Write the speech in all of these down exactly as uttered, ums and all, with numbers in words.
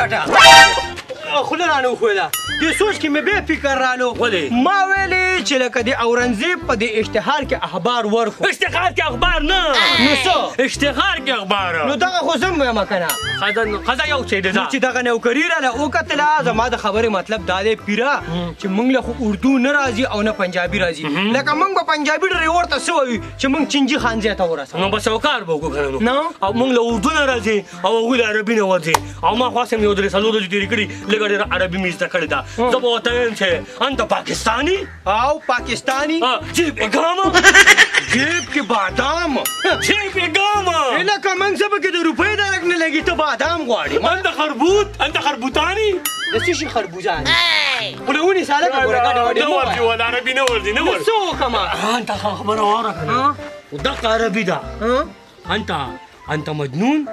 ګټه خوله رانه وښویله دې سوچ کې مې بیا فکر رالو ما ویلې چې لکه د اورنګزیب په دې اشتهار کې اخبار ورکړو اشتهار کې اخبار نه نو څه اشتهار کې اخبار نو دغه خو زه م وایم که نه ښځه یو څه ده چې دغه نوکري راله وکتله زما د خبرې مطلب دا دی پیره چې موږ له خو اردو نه راځي او نه پنجابي راځي لکه موږ به پنجابي ډریور ته څه وایو چې موږ چینجي خانځای ته ورسوو نو بس یو کار به وکړو که نه او موږ له اردو نه راځي او هغوی له عربي نه ورځي او ما خواستم یو درې څلور ورځې تېرې کړي لږه ډېره عربي مې زده کړې ده زه به ورته وایم چې انت پاکستانی او پاکستانی جیب ګامه جیب کې بادام جیب ګامه لکه موږ څه پکې د روپۍ درک نه لګي ته بادام غواړې انت خربوط انت خربوطانی د څه شي خربوزانې خوله ونیسه هلکه ګوره ګډې وډې نه ورځي ولا عربي نه ورځي نه ورځي څه وکړمه انت خبره واوره که نه دقه عربي ده انت انت مجنون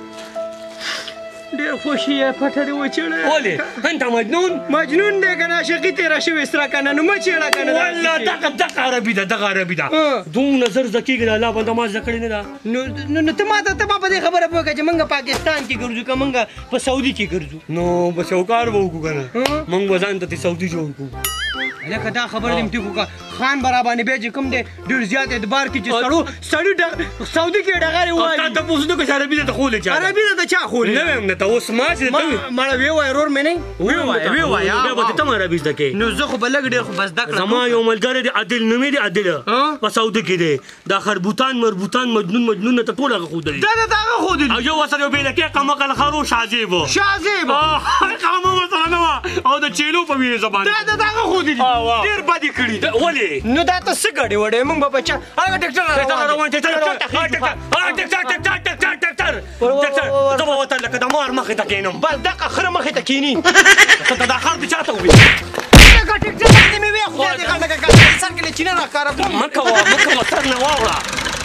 ډېر خوشي یې پټه دې وچېړه ولې انت مجنون مجنون دی که نه عاشقي تېره شوې سره که نه نو مه چېړه که نه والله دغه دغه عربي ده دغه عربي ده دومره زر زده کېږي د الله بنده ما زده کړې نه ده نو ته ما ته ته ما په دې خبره پوه کړه چې موږ پاکستان کې ګرځو که موږ په سعودي کې ګرځو نو بس یو کار به وکړو که نه موږ به ځان ته سعودي جوړ کړو لکه دا خبره دې م ټیک وکړه خان به راباندې بیا چې کوم دی ډېر زیات اعتبار کړي چې سړو سړي سعودي کې ډغرې ووایي تا تپوس نه کړه چې عربي ده ته ښولې چا عربي ده ته چا ښولې نه ویم نه ته اوس ما چې مړه ویې وایه ورور مې نه ویې وایه ویې وایه بیا به ته هم عربي زده کوې نو زه خو به لږ ډېر خو به زده کړم زما یو ملګری دی عادل نومې دی عادل په سعودي کې دی دا خربوطان مربوطان مجنون مجنون نه ته ټول هغه ښودلي دا دا هغه ښودلي او یو ورسره یو بېلکې قمقل خر و شازیب و شازیب قامه ورسره نه وه او د چیلو په ویې زبان دا دا هغه ښودلي ډېر بد یې کړي ولې نو دا ته څه ګډې وډې موږ به په چا هغه ټکټر روان ټکټر ټکټر ټکټر ټکټر ټکټر زه به ورته لکه د مار مخې ته کښېنم بس دغه خره مخې ته کښېني ته دا خر دې چا ته وویل لکه ټکټر باندې مې وې خدای دې غم لکه سر کې له چینه راښکاره کړم مه کوه مه کوه سر نه واوړه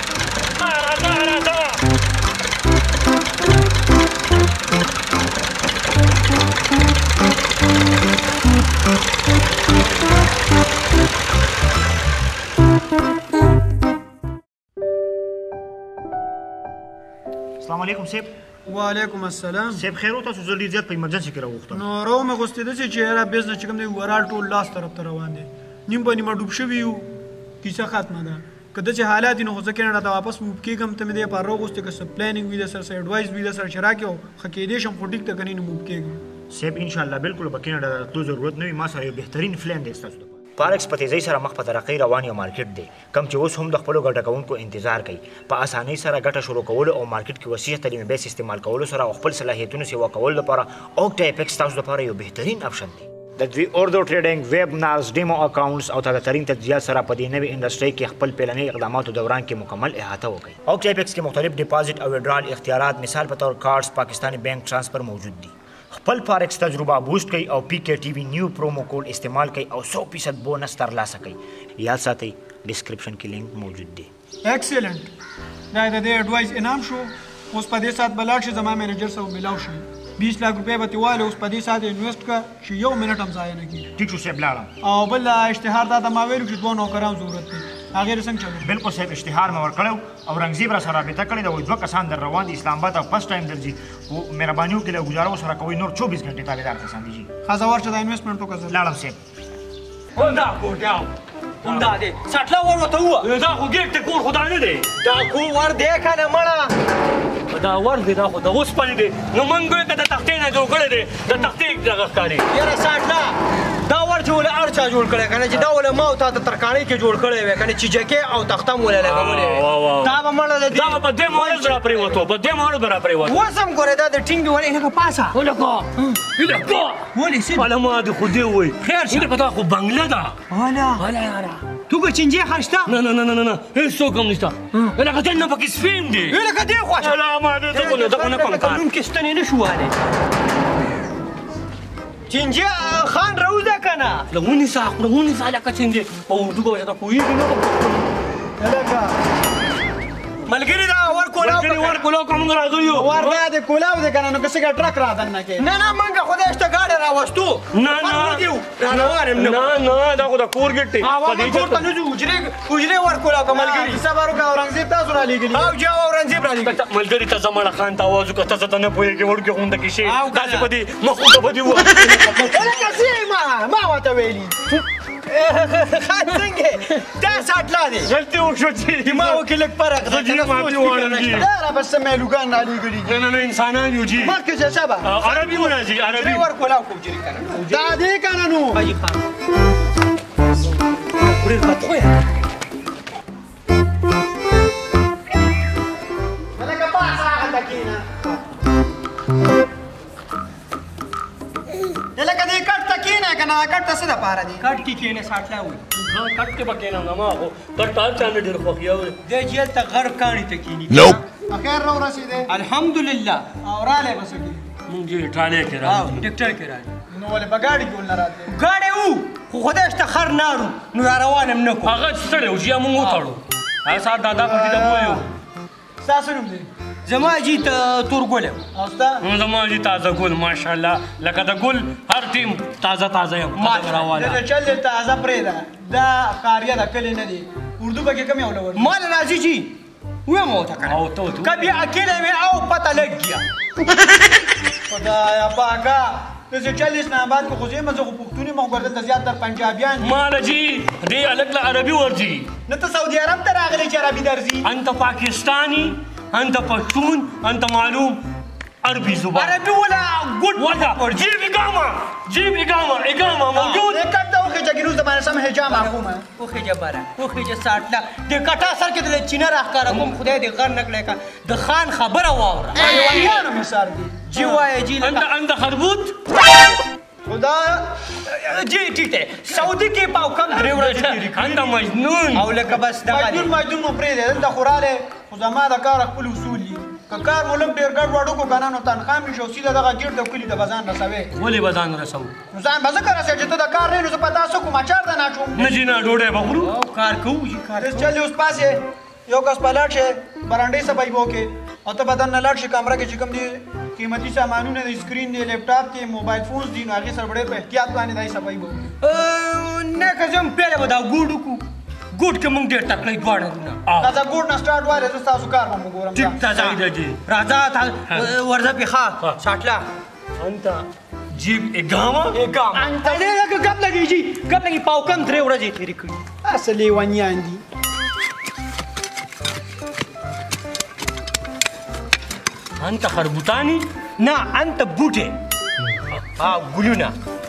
السلام علیکم صاحب. وعلیکم السلام. صاحب خیر و تاسو زه ډېر زیات په ایمرجنسي کې راوغوښتم. نو راومې غوښتېده چې یاره بزنس چې کوم دی ورال ټول لاس طرف ته روان دی نیم په نیمه ډوب شوي یو کیسه ختمه ده که داسې حالات وي نو خو زه کینډا ته واپس موف کېږم ته مې دې لپاره راوغوښتې که څه پلانینګ وي در سره څه ایډوایس وي در سره چې راکړې او ښه کېدی شم خو ټیک ته که نه نو موف کېږم. صاحب انشاءالله بالکل به کینډا ته تلو ضرورت نه وي ما سره یو بهترین پلان دی ستاسو لپاره. فارکس په تیزۍ سره مخ په ترقۍ روان یو مارکیټ دی کم چې اوس هم د خپلو ګټه کوونکو انتظار کوي په اسانۍ سره ګټه شروع کولو او مارکیټ کې وسیع تعلیمي بیس استعمال کولو سره او خپل صلاحیتونو سیوا کولو لپاره اوکټا اپیکس تاسو لپاره یو بهترین اپشن دی. د دوی اردو ټریډینګ ویب نارز ډیمو اکاونټس او تازه ترین تجهیزات سره په دې نوې انډسټرۍ کې خپل پیلنۍ اقداماتو دوران کې مکمل احاطه وکړي. اوکټا اپیکس کې مختلف ډیپازټ او وډرال اختیارات مثال په تور کارډز پاکستاني بینک ټرانسفر موجود دي. خپل فارکس تجربه بوسټ کوي او پی کې ټي وي نیو پرومو کوډ استعمال کوي او سو فیصد بونس ترلاسه کوي. یاد ساتئ ډسکرپشن کې لینک موجود دی. ایکسلنٹ. دا د دې اډوایس انعام شو. اوس په دې سات بلاړ شي زما مینیجر سره ملاو شي بیس لاک روپۍ به ترې والی اوس په دې سات انویسټ کړه چې یو منټ هم ضایع نه کړي. ټیک شو صاحب لاړم. او بل اشتهار دا ته ما ویلو چې دوه نوکران ضرورت دی هغې ډېر څنګه چلو. بالکل صاحب اشتهار مې ورکړی او رنګزیب را سره رابطه کړې ده وایي دوه کسان در روان دي اسلام آباد او فسټ ټایم درځي خو مهرباني وکړئ له ګزاره ورسره کوئ نور چوبیس ګنټې تابعدار کسان دي. ښځه ورشه دا انویسټمنټ وکړه. لاړم صاحب. همدا کوټیا همدا دی سټله ور ورته ووه دا خو ګیټ د کور خو دا نه دی دا کور ور دی که نه مړه دا ور دی دا خو د اوسپنې دی نو موږ وایو که د تختې نه جوړ کړی دی د تختې دغه ښکاري. یاره ساټله دا ور چې ولې اړ چا جوړ کړی که نه چې دا ولې ما او تا ته ترکاڼۍ کې جوړ کړی وی که نه چیجکې او تخته م ولې لګولې وی دا به مړه د دا به په دې مهال به را پرېوتو په دې مهال به را پرېوتو اوس هم ګورې دا د ټینګ ولې لکه پاسه ولکه لکه ولې سي والا ما د خو دې وایي خیر شه په دا خو بنګله ده والا والا یاره تو که چینجې خر شته نه نه نه نه نه هېڅوک هم نشته لکه دلته پکې سپین دی لکه دې خوا والا ما دې ته خو نه دغه نه کوم کار نوم کې ستنې نه شو والی چینجې خان راوځه که نه له ونیسه له ونیسه لکه چینجې په اردو به ورته پوهېږي نه لکه ملګري دا ور کولاو ملګري ور کولاو که موږ راغلي یو ور دا د کولاو دی که نه نو که څنګه ټرک را دننه کې نه نه موږ خدای شته ګاډی راوستو نه نه راروان یم نه نه دا خو د کور ګټ دی کور ته نه ځو حجرې حجرې ور کولاو که ملګري صبر وکړه اورنګزیب تاسو را لېږلي او جا اورنګزیب را لېږي ملګري ته زمړه خان ته آواز وکړه ته څه ته نه پوهېږې وړوکې غونډه کې شي او که داسې نه. به دې مخو ته به دې ووایي لکه څه ما ما ورته ویلي خان څنګه دا ساټلا دی غلطي وشوه چې ما وکړي لږ فرق زه جي معافي غواړم جي دا را بس میلوګان را لېږلي دي نه نه نه انسانان یو جي مخکې شه سبا عربي وراځي عربي ورکولاو کوم جري کنه دا دې کنه نو حاجي خان پرې خطوه لکه پاسه هغه تکینه لکه دې کټ تکینه کنه کټ څه د پاره دی کټ کې کېنه ساټلا وي ها کټ کې به کېنم نه ما خو کټ هر چا نه ډېر خوښ یو د جیل ته غرب کاڼي ته کېني اخر رو رسیدې الحمدلله او رااله بس کې مونږ یې ټالې کې او راځي ډاکټر کې راځي نو ولې بګاډي ګول نه راځي ګاډی وو خو خدای شته خر نارو نو را روانم نه کو هغه ستړی و جي مونږ وتړو هغه سات دادا پټي ته بولیو تاسو نوم دی زما جی ته تورګل او ستا نو زما جي تازه ګل ماشاءالله لکه د ګل هر ټیم تازه تازه یم راواله دا چل تازه پرې ده دا قاریه ده کلی نه دی اردو به کې کم یو لور مال راځي جی وې مو تا کنه او تو تو کبي اکیله مې او پته لګ گیا خدایا پاکا دسې چل اسلام آباد کو خوځې مزه خو پښتوني مخ ورته زیات تر پنجابیان مال جي دې الګ له عربي ورځي نه ته سعودي عرب ته راغلی چې عربي درځي انت پاکستاني انت پښتون انت معلوم عربي زبان عربي ولا ګډ ولا جيب اقامه جيب اقامه اقامه موجود دې کټ ته وخه چې ګروز زمانه سم حجام اخومه اوخه جبره اوخه ج ساټلا د کټا سر کې د چینه راخاره کوم خدای دې غر نکړي کا د خان خبره واوره ایوانیانو مثال دی جی وای جی انت انت خربوط خدا جی ټیټه سعودي کې پاو کم درې ورځې انت مجنون او لکه بس دغه مجنون مجنون مو پرې دی د خوراله خو زما د کار خپل اصول دي که کار مولم ډیر ګډ وډو کو کنه نو تنخواه مې شو سیده دغه ګیر د کلی د بازان رسوي ولې بزان رسو نو ځان بازه کړه چې ته د کار نه نو زه پتا سو کوم اچار ده نه چوم نه جینا ډوډۍ بخورو او کار کوو جی کار دس چلی اوس پاسه یو کس پلاټ شه برانډې سبای بوکه او ته بدن نه لاړ شي کمره کې چې کوم دي قیمتي سامانونه د سکرین دی لیپټاپ دی موبایل فونز دي نو هغه سره ډېر په احتیاط باندې دای سبای بوکه نه کزم پیله ودا ګوډو کو ګوډ کې مونږ ډېر تکلیف غواړو نه دا ګوډ نه سٹارټ واره زه تاسو کار مو ګورم ټیک تازه دی راځه ورځه پیخا ساټلا انت جيب اقامه اقامه انت نه کب لګی جی کب لګی پاو کم درې ورځې تیرې کړې اصلي ونیان دي انت خربوطاني نه انت بوټه ها ګلونه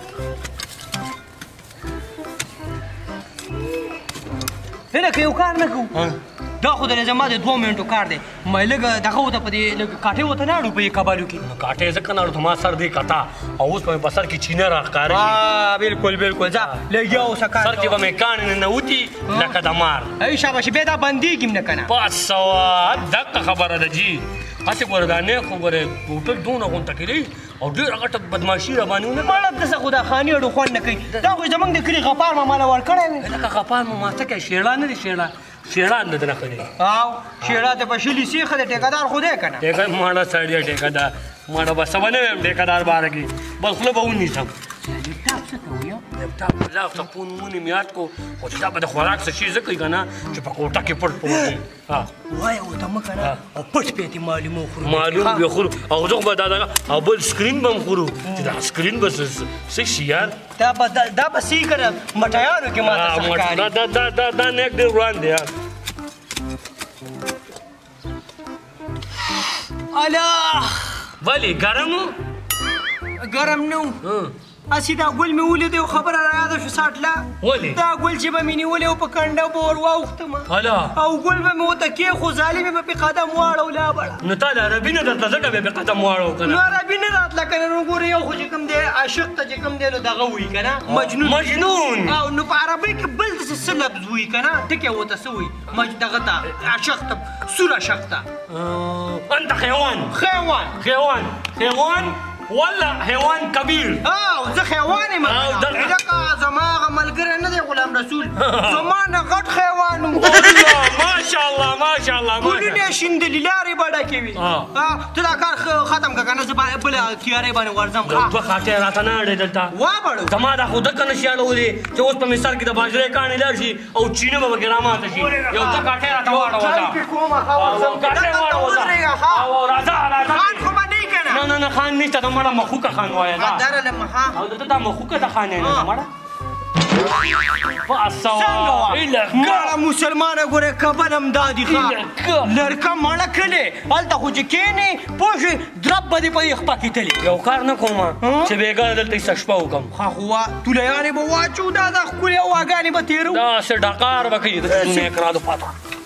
نه که یو کار نه کوو دا خو د زما د دوه منټو کار دی مې لږ دغه وته په دې لږ کاټې وته نه اړو په کبالو کې کاټې ځکه نه اړو ما سر دی کتا او اوس په بسر کې چینه راښکاره ها بالکل بالکل ځه لږ یو سکار سر کې به مې کاڼې نه نوتي لکه د مار ای شاباش بیا دا بندېږي نه کنه بس سوا دقه خبره ده جي هسې ګوره دا نه خو ګوره هوټل دونه غونته کړي او ډېره غټه بدماشي را باندې ونه مړه دسه خو دا خاني اړو خوند نه کوي دا خو زمونږ د کلي غپار ما ماله ورکړی وي لکه غپار مو ماته کوي شیړه نه دي شیړه شیړه نه ده نه کړې او شیړه ته په شلي سیخه د ټیکهدار خو دی که نه ټیکه ماړه سړی ټیکهدار ماړه به سبا نه ویم ټیکهدار باره کې بس خوله به ونیسم لیپټاپ څه ته وایو لیپټاپ لا ټپون مونې مې یاد کو خو چې دا به د خوراک څه شي زه کوي که نه چې په کوټه کې پټ پټ ها وایه ورته مه که نه او پټ پېتې معلوم وخورو معلوم به خورو او زه به دا دغه او بل سکرین به هم خورو چې دا سکرین به څه شي یار دا به دا به سی که نه مټیانو کې ما ته څه ښکاري دا دا دا دا دا نیک ډېر وران دی یار الله ولې ګرم و ګرم نه و اسی دا ګل مې ولید یو خبره را یاده شو ساټلا ولې دا ګل چې به مې نیولی و په کنډه به ور واوښتم هلا او ګل به مې ورته کېښو ظالمې به پې قدم واړو لا بړه نو تا د عربي نه درته ځکه بیا پې قدم واړو که نو نه عربي نه راتله که نه نو ګورې یو خو چې کوم دی عاشق ته چې کوم دی نو دغه وایي که نه مجنون مجنون او نو په عربۍ کې بل داسې څه لفظ وایي که نه ټکې ورته څه وایي دغه ته عاشق ته سور عاشق ته انت حیوان حیوان حیوان حیوان ولا حیوان کبیر او زه حیوان یم لکه زما هغه ملګری نه دی غلام رسول زما نه غټ حیوان و ماشاءالله ماشاءالله ګلونه یې شیندلي لارې به ډکې وي ته دا کار ختم کړه که نه زه بله تیارې باندې ورځم دوه خاټې راته نه اړې دلته وابړو زما دا خو دکه نشي اړولې چې اوس په مثال کې د باجرې کاڼې لاړ شي او چینه به پکې راماته شي یو دوه خاټې راته واړوه کوم خبر سم او راځه راځه خان خو باندې کنه نه نه نه خان نشته دا مړه مخوکه خان وایي دا درله مخا او ته دا مخوکه د خان نه مړه پاسوا مړه مسلمانه ګوره کبل هم دادی خان لړکه مړه کړي هلته خو چې کېنې پوه شوې درب به دې په یې خپه کېتلې یو کار نه کوم چې بېګاره دلته یې شپه وکړم ښه خو وا تولیانې به واچو دا د ښکلې هواګانې به تېرو داسې ډکار به کوي د سپینو اکرادو پاته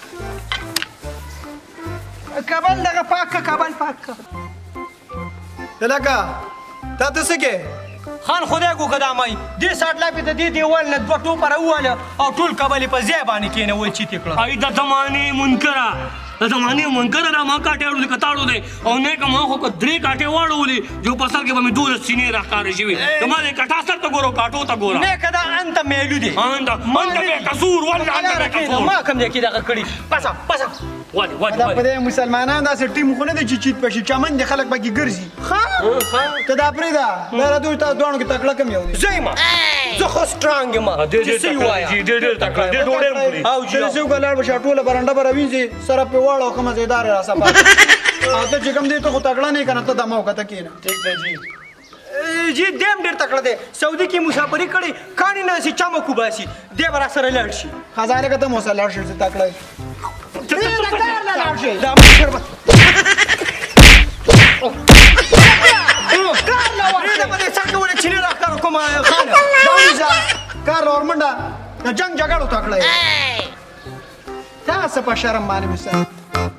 کابل دغه پاک که کابل پاک که دلکه تا ته څه کې خان خدای کو قدامای دې ساټلا په دې دیوال نه دوه ټوپه راواله او ټول کابل په ځای باندې کېنول چې تکړه ای د زمانې منکره د زمانې منکره را ما کاټې وړلې کتاړو دی او نه که ما خو که درې کاټې واړولې جو په سر کې به مې دولس سینې راښکاره شوي زما دې کټا سر ته ګورو کاټو ته ګوره نه که دا انته میلو دی انته انته بې قصور والله انته بې قصور ما کوم ځای کې دغه کړي پسه پسه ولې ولې دا په دې مسلمانان داسې ټیم خو نه دی چې چیت پشي چمن دي خلک پکې ګرځي ته دا پرېږده دا راته تا دواړو کې تکړه کم یو دی زه یم زه خو سټرانګ یم چې څه یې وایه ډېر ډېر تکړه ډېر ډوډۍ هم خوري او چې څه وکړه لاړ به شي ټوله برنډه به راوینځي سره پې واړه او ښه مزېدار یې راصفا او ته چې کوم دی ته خو تکړه نه یې که نه ته دمه وکړه ته کښېنه ٹھیک دی جی جی دیم ډېر تکړه دی سعودي کې مسافري کړې کاڼي نه سي چمک وباسي دی به راسره لاړ شي خزانه که ته مو سره لاړ شي چې تکړه یې دا مشر به چینی راښکاره کومه خانه کار لورمنډه د جنګ جګړو تکړه یې تاسو په شرم باندې مثال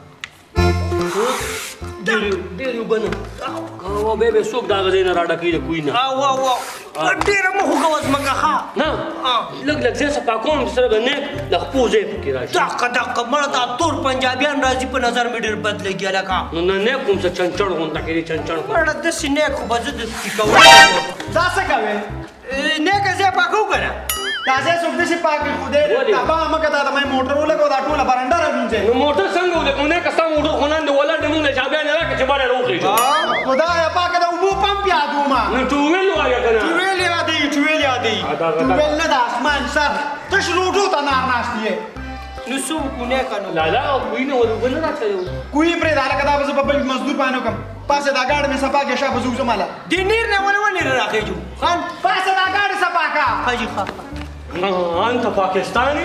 ډېر یو بنه او به به څوک دا غځای نه راډکوي د کوی نه او او ډېره مه خو کوه زمکه ښه نه لږ لږ ځای صفا کوم چې سره به نیک د خپو ځای پکې راشي دقه دقه مړه دا تور پنجابیان راځي په نظر مې ډېر بد لګي هلکه نو نه نیک کوم څه چنچڼ غونډه کوي چنچڼ مړه داسې نیک خو به زه داسې کوم دا څه کوې نیکه ځای پاکو که نه دا ځای څوک داسې پاکوي خدای تباه مه که دا د مې موټر ولګو دا ټوله برنډه راوینځئ نو موټر څنګه ولګو نه که ستا موټر خو نن د ولاړ دی مونږ له چابیان نه راکړه چې باره راوخېږو خدایه پاکه د اوبو پمپ یاد ومه نو ټوویل وایه که نه ټویل یادوي ټویل یادوي ټوبیل نه د اسمان سر تش روټو ته نار ناست یې نو څه وکړو نیکه نو لالا کوی نه ور اوبه نه راچوي کوی پرېږده هلکه دا به زه په بل مزدور باندې وکړم پاسه دا ګاډۍ مې صفا کړه شابه زه وځم هله دې نیر نه ولې ونیر راخېږو خان پاسه دا ګاډۍ صفا کړه حاجي ښه انت پاکستانی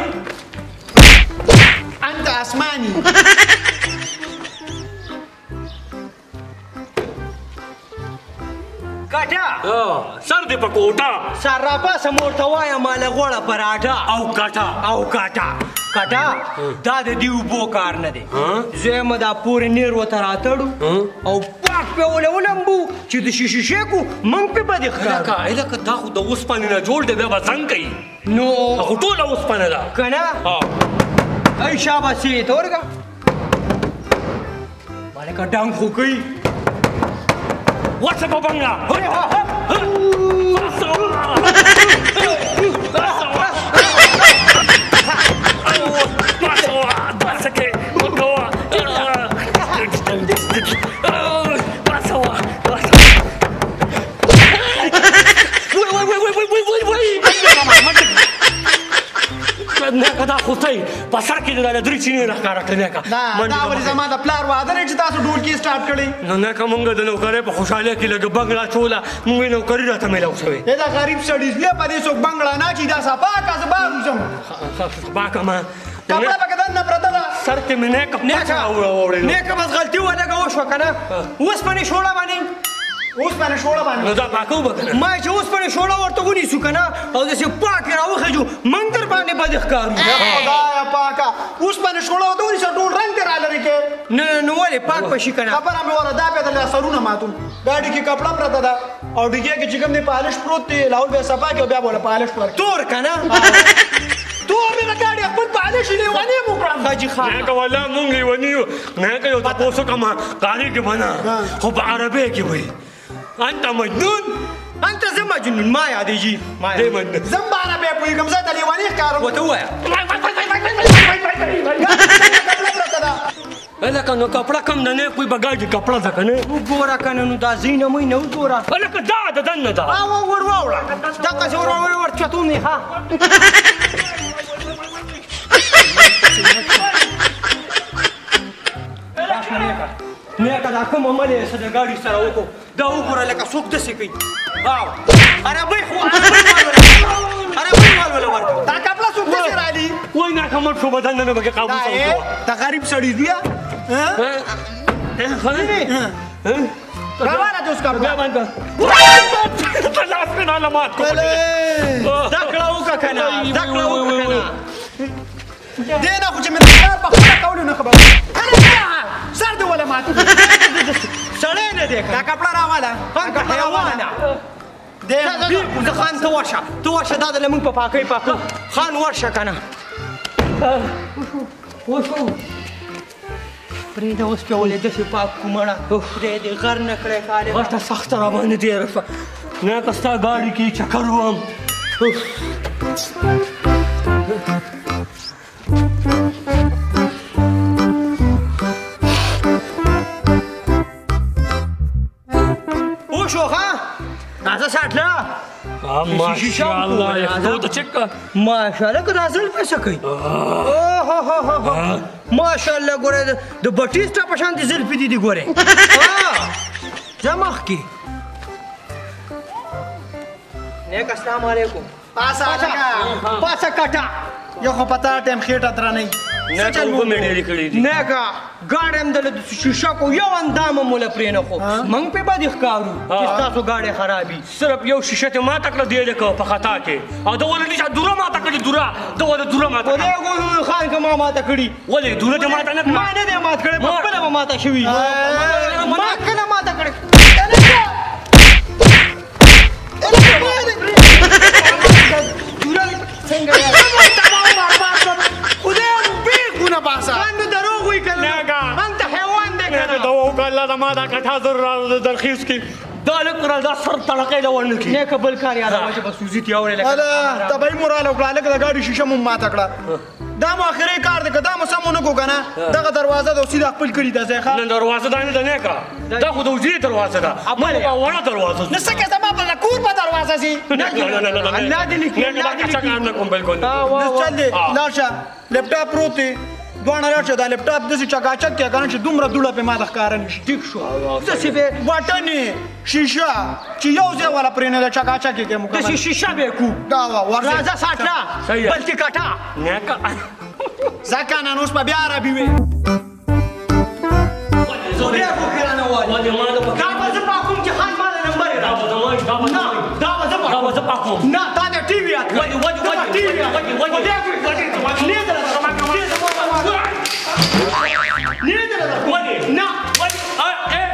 انت اسماني کټه سر دې په کوټه سر راپاسه مور ته وایه ماله غوړه پراټه او کټه او کاټه کټه دا د دې اوبو کار نه دی زه یم دا پورې نیر ورته راتړو او پاک پې ولې ولمبو چې د شیشې شیکو موږ پې بدې خراب لکه لکه دا خو د اوسپنې نه جوړ دی بیا به زنګ کوي نو خو ټوله اوسپنه ده که نه ای شاباسي ته ورګه مالکه ډنګ خو کوي وڅه په بنګله نه دا خو ته په سر کې د درې چینې راښکاره کړې نه نه دا ولې زما د پلار واده دی چې تاسو ډولکي سټارټ کړی نو نه که مونږ د نوکرۍ په خوشحالۍ کې لږ بنګله چوله مونږ یې نوکري راته میلاو شوې دا غریب سړي بیا په دې څوک بنګله نه چې دا صفا که زه بار وځم باکه ما کپړه پکې دننه پرته ده سر کې مې نیکه پچه راوړې نیکه بس غلطي ولګه وشوه که نه اوسپنې شوړه باندې اوس باندې شوړه باندې نو دا پاکه وبه که نه ما چې اوسپنې شوړه ورته ونیسو که نه او داسې پاکې راوخېجو موږ در باندې بد ښکارو خدایه پاکه اوس باندې شوړه ورته ونیسه ټول رنګ دې رالرې کې نه نو ولې پاک به شي که نه خبره مې وره دا بیا د سرونه ماتون ګاډي کې کپړه پرته ده او ډیګۍ کې چې کوم دی پالش پروت دی لاول بیا صفا کړي او بیا به ورله پالش ورکړي تور که نه تور مې د ګاډي خپل پالش یې لیونی مو کړم حاجي خان نه که والله مونږ لیوني یو نه که یو تپوس وکړم کاري کې به نه خو په عربۍ کې به انت مجنون انت زه مجنون ما یادېږي ما دی مجنون زه هم په عربۍ پوهېږم زه د لیوني ښکارم ورته ووایه کپړه پرته ده لکه نو کپړه کم نه نه کوئی به ګاډي کپړه ده که نه وګوره که نه نو دا ځای نه مې نه وګوره لکه دا د دننه ده او ور واوړه دقسې ور ور ور چتو مې ښه دا کوم عمل یې څه د ګاډي سره وکړو دا وګوره لکه څوک داسې کوي واو عربۍ خو عربۍ مال ولا ورکړه دا کپلا څوک داسې رالي وای ناکامل شو بدن نه به قابو سره دا غریب سړی دی راواله دوس کار بیا باندې لاس په علامات کو دکړه وکړه کنه دکړه وکړه کنه دینه خو چې مې کار په خپل کولو نه خبر سر دی ولا مات سړی نه دی دا کپلا راواله دا حیوانه دې خان ته ورشه ته ورشه دا د لمونږ په پاکۍ پاکو خان ورشه کنه وشو پرېږده اوس پیولې داسې پاک کومړه پرېږدې غر نه کړی کالې غټه سخته را باندې تېره شوه نه که ستا ګاډي کې چکر وم وشو ښه راځه ساټله ماشاءالله یخدو ته چک ماشاءالله که دا زلفې څه کوي ماشاءالله ګوره د بټیسټا په شان دي زلفې دي دي ګورې ځه مخکې نیک السلام علیکم پاسه پاسه کټه یو خو پتا ټیم خېټه درنه نه ته وګ مې ډېرې کړې دي نیکه ګاډی هم دله شیشه کو یو اندامه موله پرې نه خو موږ پې به دې ښکارو چې ستاسو ګاډی خرابي صرف یو شیشه ته ماته کړه دی لکه په خطا کې او ده ولې نشه دوره ماته کړې دوره ده ولې دوره ماته خدای ګورو خان که ما ماته کړي ولې دوره دې ماته نه ما نه دی مات کړی په خپله به ماته شوي ما کله ماته کړې څنګه ما دا کټا زر درخیص کی دا لک را دا سر تړکې دا ورنه کی نه قبل کار یاد واجه بس سوزي تی اورې لکه اله تبای مورال او کلاله د گاډي شیشه مو ماته کړه دا مو اخري کار دی دا مو سمونه کو کنه دغه دروازه د سیده خپل کړی د ځای ښه نه دروازه دا نه نه کا دا خو د وزیر دروازه ده ما وړه دروازه نه څه کې زما په کور په دروازه سي نه نه نه الله دې لیکي نه دا څه کار نه کوم بالکل نو چل دی لاشه لپټاپ پروت دی دوه راشه دا لپټاپ د څه چکاچک کې کنه چې دومره دوړه په ما د ښکار نشي ټیک شو څه به واټنې شیشه چې یو ځای ولا پرې نه د چکاچک کې د مکمل شیشه به کو دا ورځه راځه ساټلا بلکې کټا نه کا ځکه نن اوس په بیا عربي وي زوریا کو کړه وای وای ما دا دا به زه پاکوم چې خان مال نمبر دا به زما دا به نه دا به زه دا به زه پاکوم نه تا د ټي وي وای وای وای ټي وي وای وای نه ده نه ده وای نه وای اے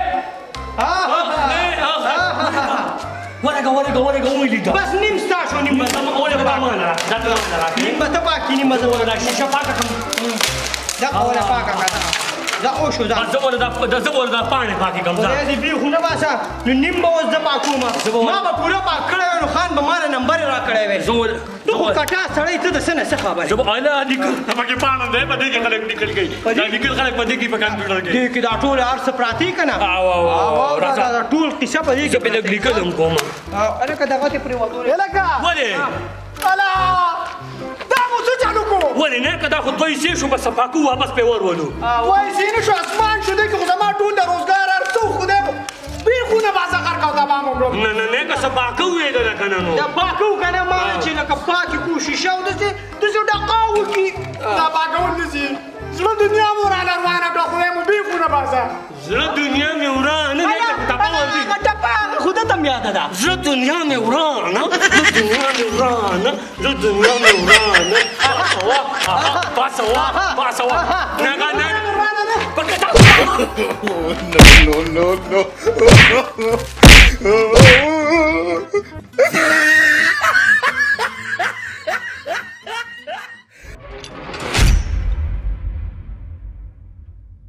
ورګه ورګه ورګه ویلی دا بس نیم ستاسو نیم ما ورګه ما نه دا ته نه راځي نیم به ته پاکي نیم به زه دا شیشه پاکه کوم دا اوله پاکه کړه دا او شو دا زه ور دا زه ور دا پانه پاکي کوم دا دې بي خو نه باسه نو نیم به وځ د پاکوم ما به پوره پاک کړی نو خان به مال نمبر را کړی وې زه ور ته خو کټا سړی ته د سنه څه خبره زه به اله لیکل پاکي پانه ده په دې کې خلک نکل گئی دا لیکل خلک په دې کې په کمپیوټر کې دې کې دا ټول ارس پراتی کنه او او دا ټول قصه په دې زه په دې لیکل هم کوم انا که دغه ته پرې وته الکا ولې الا دا مو څه چالو کو ولې نه کدا خو دوی سي شو بس پاکو واپس په ور ولو وای سینې شو اسمان شو دې خو زما ټول د روزګار ارڅو خدای به خونه بازار کار کا دا مامو نه نه نه که سباکو وې دا کنه نو دا پاکو کنه ما چې لکه پاکي کوشش او دسه دسه ډقاو کی دا باګون دي زړه دنیا مو را روانه کړه خدای مو به خونه بازار زړه دنیا مې ورانه نه ټپا ورته ټپا خود ته یاد ده زړه دنیا مې ورانه زړه دنیا مې ورانه زړه دنیا مې ورانه پاسوا پاسوا نه نه نه پکتا no no no no